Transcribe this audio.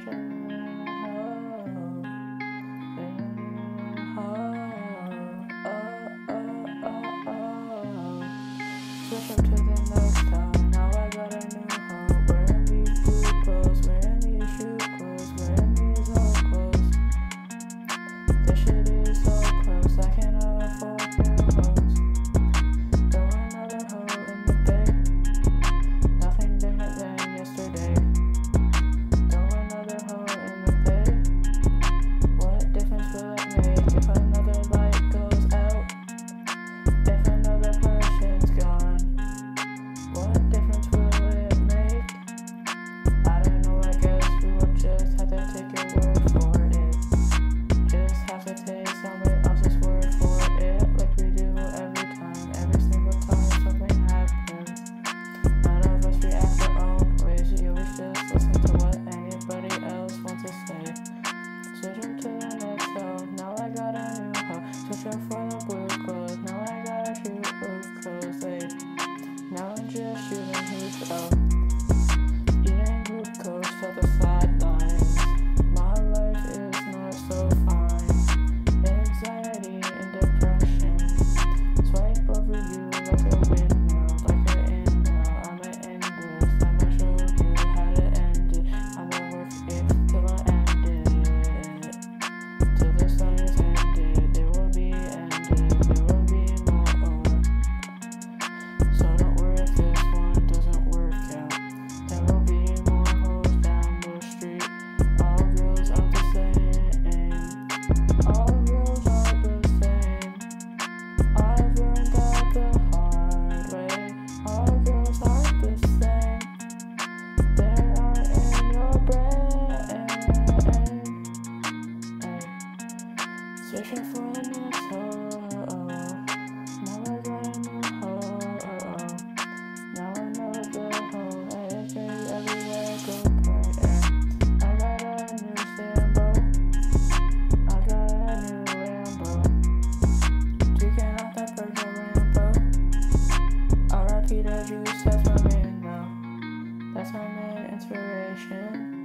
Switch up to the next time. Now I got a new home. Wearing these blue clothes, wearing these shoe clothes, wearing these old clothes. This shit is so close, I cannot afford new hoes. Throw another hoe in the bay. Nothing different than yesterday. Throw another hoe in the bay. What difference will it make if another light goes out? If another person's gone? What difference will it make? I don't know, I guess we will just have to take your word for it. Just have to take somebody else's word for it, like we do every time, every single time something happens. None of us react our own ways, we always just listen to what anybody else wants to say. Switch up to the next hoe, now I got a new hoe. Switch up for the blue clothes, now I got a shoe of clothes. Now I'm just shooting hoops out, eating glucose to the sidelines. My life is not so fine. Anxiety and depression swipe over you like a windmill, like an inhale. I'ma end this, I'ma show you how to end it. I'ma work it till I end it, till the sun is ended. It will be ended, there will be more. So don't worry if this one doesn't work out. There will be more hoes down the street. All girls are the same. All girls are the same. I've learned that the hard way. All girls are the same. They are in your brain. Switching for the next hoe. Now I got a new hoe. Now I know the hoe. It's crazy everywhere I go. I got a new Sambo. I got a new Lambo. Tweaking off that Persia Rambo. R.I.P. the juice, that's my man now. That's my main inspiration.